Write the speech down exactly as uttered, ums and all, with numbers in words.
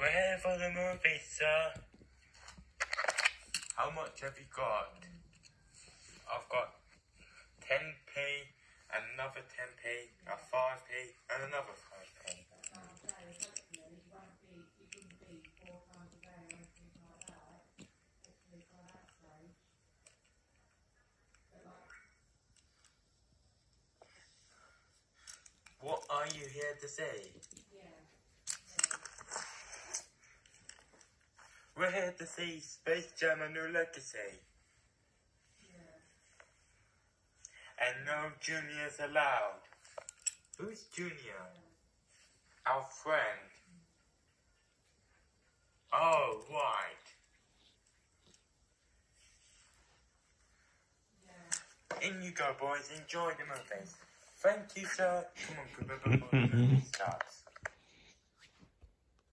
We're here for the movie, sir. How much have you got? I've got ten p, another ten p, a five p, and another five p. What are you here to say? We're here to see Space Jam: A New Legacy. And no juniors allowed. Who's Junior? Our friend. Oh, right. In you go, boys. Enjoy the movies. Thank you, sir. Come on, come on, come on, come on. Starts.